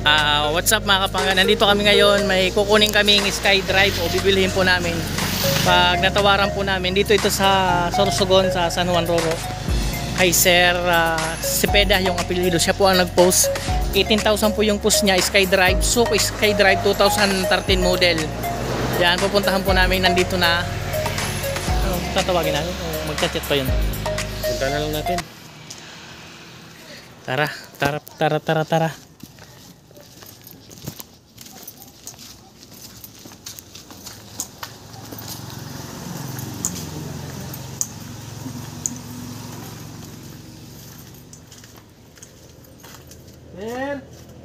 What's up mga kapangga? Nandito kami ngayon, may kukunin kaming SkyDrive o bibilihin po namin. Pag natawaran po namin, dito ito sa Sorsogon sa San Juan Roro. Kay Sir Cepeda yung apelyido, siya po ang nag-post. 18,000 po yung post niya, SkyDrive. So SkyDrive 2013 model. Yan, pupuntahan po namin, nandito na. Tatawagin namin o magchat-chat pa yun? Punta na lang natin. Tara. Sir!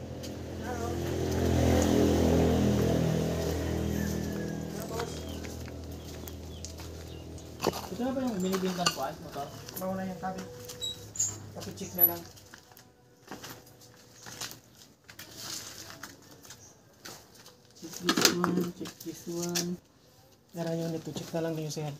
Ito na ba yung binibintan ko at motor? Bawa na yung kabit. Kapit check na lang. Check this one. Yara yung nito, check na lang din yung sir.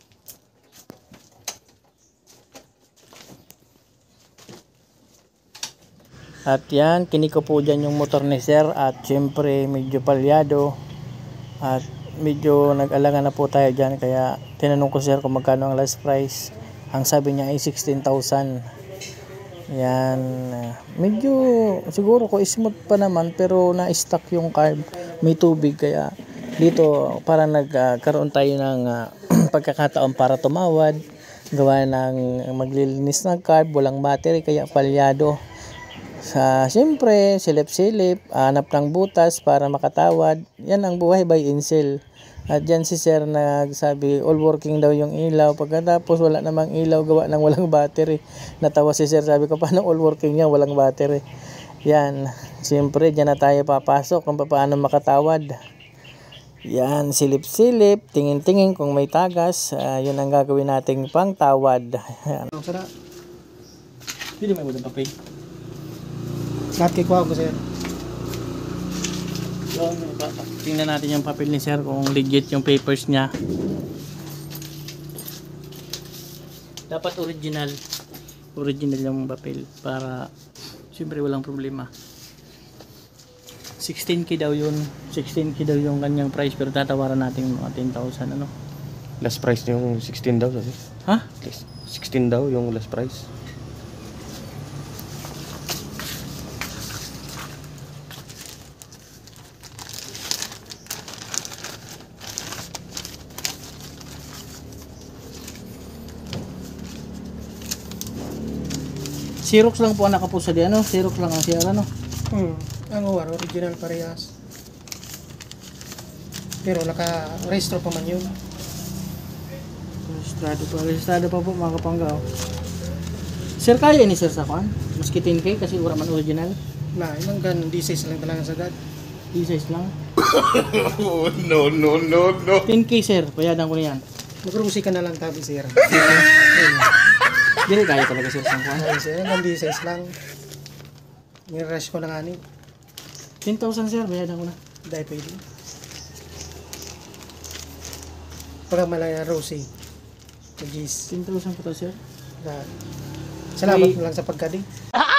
At yan, kiniko po dyan yung motor ni Sir. At syempre medyo palyado. At medyo nag-alangan na po tayo dyan. Kaya tinanong ko Sir kung magkano ang last price. Ang sabi niya ay 16,000. Yan. Medyo siguro ko smooth pa naman. Pero na-stuck yung carb. May tubig. Kaya dito para nagkaroon tayo ng pagkakataon para tumawad. Gawa ng maglilinis ng carb. Walang battery. Kaya palyado. Siyempre, silip-silip, hanap ng butas para makatawad. Yan ang buhay by Incel. At yan si Sir nagsabi, all working daw yung ilaw. Pagkatapos wala namang ilaw, gawa ng walang battery. Natawa si Sir, sabi ko, paano all working niya, walang battery? Yan, siyempre, dyan na tayo papasok kung paano makatawad. Yan, silip-silip, tingin-tingin kung may tagas. Yun ang gagawin nating pangtawad. Yan. Ang sarap. Hindi may mudang papel. Lahat kay kuha ko sir. So, tingnan natin yung papel ni Sir kung legit yung papers niya. Dapat original yung papel para siyempre walang problema. 16k daw yun. 16k daw yung kanyang price pero tatawaran natin mga 10,000 ano. Last price yung 16 daw sabi. Ha? 16 daw yung last price. Xerox lang po ang nakapusa di ano? Xerox lang ang CR ano? Ang original parehas. Pero naka-restro pa man yun. Registrado pa po mga kapangga. Sir, kaya ni Sir sa kwan? Maski 10k kasi ura man original. Na, ilang gan, D6 lang talaga sagad. D-size lang. No. 10k Sir, payadan ko na yan. Magrusi ka na lang tabi sir. Hindi kaya talaga Sir sa kwan. Ay sir, hanggang D6 lang. Nirush ko na nga ni. 10,000 Sir, payadan ko na. Dahil pwede. Pagka malaya Rosie. Magis. 10,000 po to Sir. Salamat lang sa pagkadi.